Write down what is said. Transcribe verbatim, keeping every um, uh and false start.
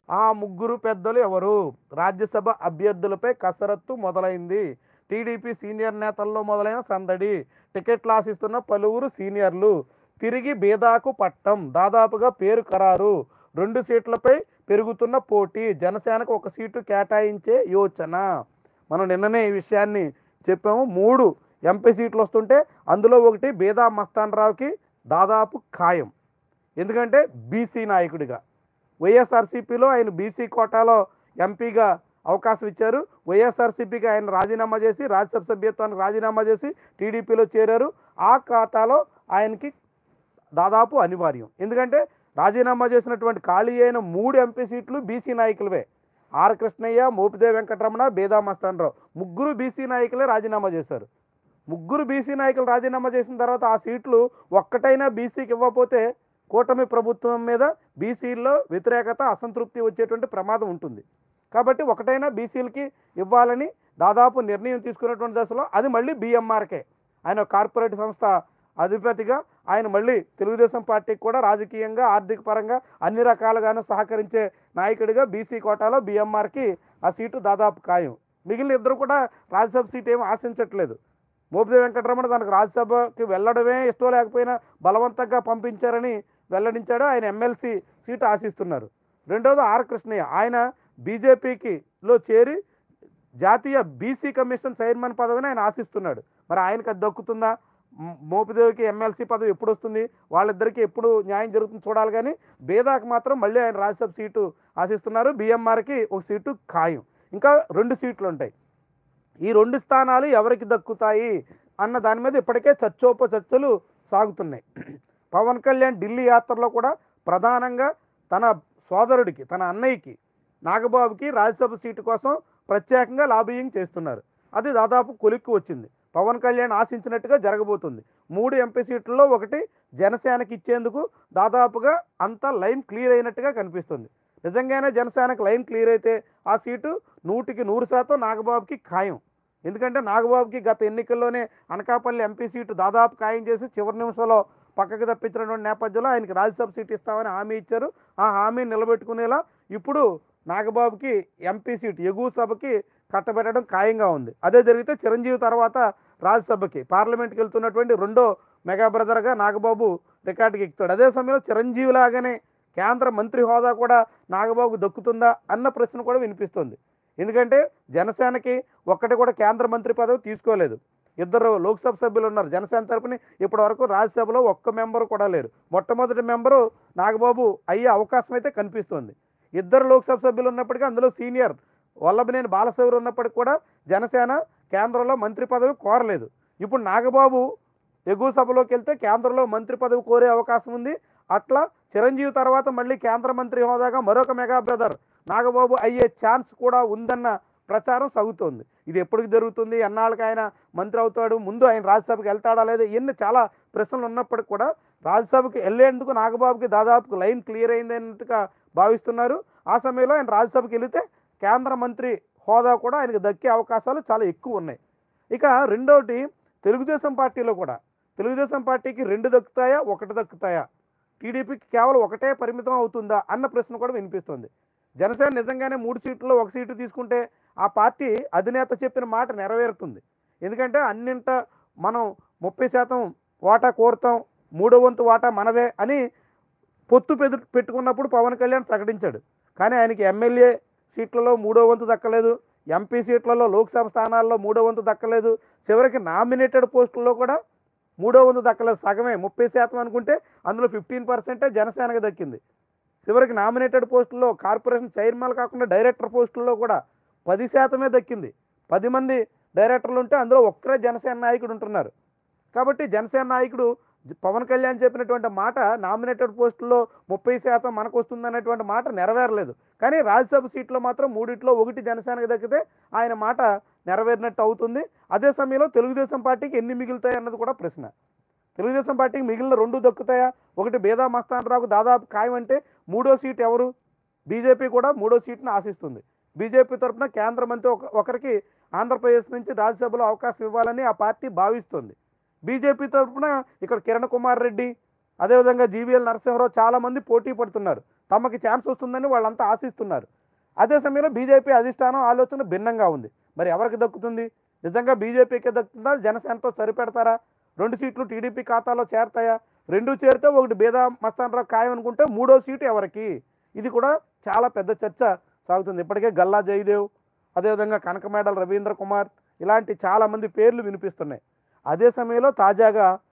ఆ ముగ్గురు పెద్దలు ఎవరు? రాజ్యసభ అభ్యర్థులపై కసరత్తు మొదలైంది. టీడీపీ సీనియర్ నేతల్లో మొదలైన సందడి. టికెట్లు ఆశిస్తున్న పలువురు సీనియర్లు. తిరిగి బీదాకు పట్టం. దాదాపుగా పేరు ఖరారు. రెండు సీట్లపై పెరుగుతున్న పోటీ. జనసేనకు ఒక సీటు కేటాయించే యోచన. మనం నిన్ననే ఈ విషయాన్ని చెప్పాము. మూడు ఎంపీ సీట్లు వస్తుంటే అందులో ఒకటి బీదా మస్తాన్ రావుకి దాదాపు ఖాయం. ఎందుకంటే బీసీ నాయకుడిగా వైఎస్ఆర్సీపీలో ఆయన బీసీ కోటాలో ఎంపీగా అవకాశం ఇచ్చారు. వైఎస్ఆర్సీపీకి ఆయన రాజీనామా చేసి రాజ్యసభ సభ్యత్వానికి రాజీనామా చేసి టీడీపీలో చేరారు. ఆ ఖాతాలో ఆయనకి దాదాపు అనివార్యం. ఎందుకంటే రాజీనామా చేసినటువంటి ఖాళీ అయిన మూడు ఎంపీ సీట్లు బీసీ నాయకులవే. ఆర్ కృష్ణయ్య, మోపిదేవి వెంకటరమణ, బేదా మస్తాన్ రావు ముగ్గురు బీసీ నాయకులే రాజీనామా చేశారు. ముగ్గురు బీసీ నాయకులు రాజీనామా చేసిన తర్వాత ఆ సీట్లు ఒక్కటైనా బీసీకి ఇవ్వకపోతే కూటమి ప్రభుత్వం మీద బీసీల్లో వ్యతిరేకత, అసంతృప్తి వచ్చేటువంటి ప్రమాదం ఉంటుంది. కాబట్టి ఒకటైనా బీసీలకి ఇవ్వాలని దాదాపు నిర్ణయం తీసుకున్నటువంటి దశలో అది మళ్ళీ బీఎంఆర్కే ఆయన కార్పొరేట్ సంస్థ అధిపతిగా ఆయన మళ్ళీ తెలుగుదేశం పార్టీకి కూడా రాజకీయంగా, ఆర్థిక పరంగా అన్ని రకాలుగాను సహకరించే నాయకుడిగా బీసీ కోటాలో బీఎంఆర్కి ఆ సీటు దాదాపు ఖాయం. మిగిలిన ఇద్దరు కూడా రాజ్యసభ సీటు ఏమి ఆశించట్లేదు. మోపిదేవి వెంకటరమణ తనకు రాజ్యసభకి వెళ్ళడమే ఇష్టం లేకపోయినా బలవంతంగా పంపించారని వెల్లడించాడు. ఆయన ఎమ్మెల్సీ సీటు ఆశిస్తున్నారు. రెండవది ఆర్ కృష్ణయ్య. ఆయన బీజేపీకిలో చేరి జాతీయ బీసీ కమిషన్ చైర్మన్ పదవిని ఆయన ఆశిస్తున్నాడు. మరి ఆయనకు అది దక్కుతుందా? మోపిదేవికి ఎమ్మెల్సీ పదవి ఎప్పుడు వస్తుంది? వాళ్ళిద్దరికీ ఎప్పుడు న్యాయం జరుగుతుంది చూడాలి. కానీ బేదాకు మాత్రం మళ్ళీ ఆయన రాజ్యసభ సీటు ఆశిస్తున్నారు. బీఎంఆర్కి ఒక సీటు ఖాయం. ఇంకా రెండు సీట్లు ఉంటాయి. ఈ రెండు స్థానాలు ఎవరికి దక్కుతాయి అన్న దాని మీద ఇప్పటికే చర్చోపచర్చలు సాగుతున్నాయి. పవన్ కళ్యాణ్ ఢిల్లీ యాత్రలో కూడా ప్రధానంగా తన సోదరుడికి, తన అన్నయ్యకి నాగబాబుకి రాజ్యసభ సీటు కోసం ప్రత్యేకంగా లాబియింగ్ చేస్తున్నారు. అది దాదాపు కొలిక్కి వచ్చింది. పవన్ కళ్యాణ్ ఆశించినట్టుగా జరగబోతుంది. మూడు ఎంపీ సీట్లలో ఒకటి జనసేనకి ఇచ్చేందుకు దాదాపుగా అంత లైన్ క్లియర్ అయినట్టుగా కనిపిస్తుంది. నిజంగానే జనసేనకు లైన్ క్లియర్ అయితే ఆ సీటు నూటికి నూరు శాతం నాగబాబుకి ఖాయం. ఎందుకంటే నాగబాబుకి గత ఎన్నికల్లోనే అనకాపల్లి ఎంపీ సీటు దాదాపు ఖాయం చేసి చివరి నిమిషంలో పక్కకు తప్పించినటువంటి నేపథ్యంలో ఆయనకి రాజ్యసభ సీటు ఇస్తామని హామీ ఇచ్చారు. ఆ హామీని నిలబెట్టుకునేలా ఇప్పుడు నాగబాబుకి ఎంపీ సీటు ఎగువ సభకి కట్టబెట్టడం ఖాయంగా ఉంది. అదే జరిగితే చిరంజీవి తర్వాత రాజ్యసభకి పార్లమెంట్కి వెళ్తున్నటువంటి రెండో మెగా బ్రదర్గా నాగబాబు రికార్డుకి ఎక్కుతాడు. అదే సమయంలో చిరంజీవి లాగానే కేంద్ర మంత్రి హోదా కూడా నాగబాబుకు దక్కుతుందా అన్న ప్రశ్న కూడా వినిపిస్తుంది. ఎందుకంటే జనసేనకి ఒక్కటి కూడా కేంద్ర మంత్రి పదవి తీసుకోలేదు. ఇద్దరు లోక్సభ సభ్యులు ఉన్నారు జనసేన తరపున. ఇప్పటి వరకు రాజ్యసభలో ఒక్క మెంబరు కూడా లేరు. మొట్టమొదటి మెంబరు నాగబాబు అయ్యే అవకాశం అయితే కనిపిస్తుంది. ఇద్దరు లోక్సభ సభ్యులు ఉన్నప్పటికీ అందులో సీనియర్ వల్లభనేని బాలశౌరి ఉన్నప్పటికీ కూడా జనసేన కేంద్రంలో మంత్రి పదవి కోరలేదు. ఇప్పుడు నాగబాబు ఎగువ సభలోకి వెళ్తే కేంద్రంలో మంత్రి పదవి కోరే అవకాశం ఉంది. అట్లా చిరంజీవి తర్వాత మళ్ళీ కేంద్ర మంత్రి హోదాగా మరొక మెగా బ్రదర్ నాగబాబు అయ్యే ఛాన్స్ కూడా ఉందన్న ప్రచారం సాగుతోంది. ఇది ఎప్పటికి జరుగుతుంది? ఎన్నాళ్ళకి ఆయన మంత్రి అవుతాడు? ముందు ఆయన రాజ్యసభకి వెళ్తాడా లేదా? ఇవన్నీ చాలా ప్రశ్నలు ఉన్నప్పటికీ కూడా రాజ్యసభకి వెళ్ళేందుకు నాగబాబుకి దాదాపు లైన్ క్లియర్ అయింది అన్నట్టుగా భావిస్తున్నారు. ఆ సమయంలో ఆయన రాజ్యసభకి వెళితే కేంద్ర మంత్రి హోదా కూడా ఆయనకు దక్కే అవకాశాలు చాలా ఎక్కువ ఉన్నాయి. ఇక రెండోటి తెలుగుదేశం పార్టీలో కూడా తెలుగుదేశం పార్టీకి రెండు దక్కుతాయా, ఒకటి దక్కుతాయా? టీడీపీకి కేవలం ఒకటే పరిమితం అవుతుందా అన్న ప్రశ్న కూడా వినిపిస్తుంది. జనసేన నిజంగానే మూడు సీట్లలో ఒక సీటు తీసుకుంటే ఆ పార్టీ అధినేత చెప్పిన మాట నెరవేరుతుంది. ఎందుకంటే అన్నింట మనం ముప్పై శాతం వాటా కోరుతాం, మూడో వంతు వాటా మనదే అని పొత్తు పెదు పెట్టుకున్నప్పుడు పవన్ కళ్యాణ్ ప్రకటించాడు. కానీ ఆయనకి ఎమ్మెల్యే సీట్లలో మూడో వంతు దక్కలేదు, ఎంపీ సీట్లలో లోక్సభ స్థానాల్లో మూడో వంతు దక్కలేదు, చివరికి నామినేటెడ్ పోస్టుల్లో కూడా మూడో వంతు దక్కలేదు. సగమే ముప్పై శాతం అనుకుంటే అందులో ఫిఫ్టీన్ పర్సెంటే జనసేనకు దక్కింది. చివరికి నామినేటెడ్ పోస్టుల్లో కార్పొరేషన్ చైర్మన్ కాకుండా డైరెక్టర్ పోస్టుల్లో కూడా పది శాతమే దక్కింది. పది మంది డైరెక్టర్లు ఉంటే అందులో ఒక్కరే జనసేన నాయకుడు ఉంటున్నారు. కాబట్టి జనసేన నాయకుడు పవన్ కళ్యాణ్ చెప్పినటువంటి మాట నామినేటెడ్ పోస్టుల్లో ముప్పై శాతం మనకు వస్తుందనేటువంటి మాట నెరవేరలేదు. కానీ రాజ్యసభ సీట్లో మాత్రం మూడిట్లో ఒకటి జనసేనకు దక్కితే ఆయన మాట నెరవేరినట్టు అవుతుంది. అదే సమయంలో తెలుగుదేశం పార్టీకి ఎన్ని మిగులుతాయి అన్నది కూడా ప్రశ్న. తెలుగుదేశం పార్టీకి మిగిలిన రెండు దక్కుతాయా? ఒకటి బేదా మస్తాన్ రావుకు దాదాపు ఖాయం అంటే మూడో సీట్ ఎవరు? బీజేపీ కూడా మూడో సీట్ను ఆశిస్తుంది. బీజేపీ తరఫున కేంద్ర మంత్రి ఒక ఒకరికి ఆంధ్రప్రదేశ్ నుంచి రాజ్యసభలో అవకాశం ఇవ్వాలని ఆ పార్టీ భావిస్తుంది. బీజేపీ తరఫున ఇక్కడ కిరణ్ కుమార్ రెడ్డి, అదేవిధంగా జీవీఎల్ నరసింహరావు చాలామంది పోటీ పడుతున్నారు, తమకి ఛాన్స్ వస్తుందని వాళ్ళంతా ఆశిస్తున్నారు. అదే సమయంలో బీజేపీ అధిష్టానం ఆలోచన భిన్నంగా ఉంది. మరి ఎవరికి దక్కుతుంది? నిజంగా బీజేపీకే దక్కుతుందా? జనసేనతో సరిపెడతారా? రెండు సీట్లు టీడీపీ ఖాతాలో చేరతాయా? రెండు చేరితే ఒకటి బీదా మస్తానరావు ఖాయం అనుకుంటే మూడో సీటు ఎవరికి? ఇది కూడా చాలా పెద్ద చర్చ సాగుతుంది. ఇప్పటికే గల్లా జయదేవ్, అదేవిధంగా కనకమేడల రవీంద్ర కుమార్ ఇలాంటి చాలామంది పేర్లు వినిపిస్తున్నాయి. అదే సమయంలో తాజాగా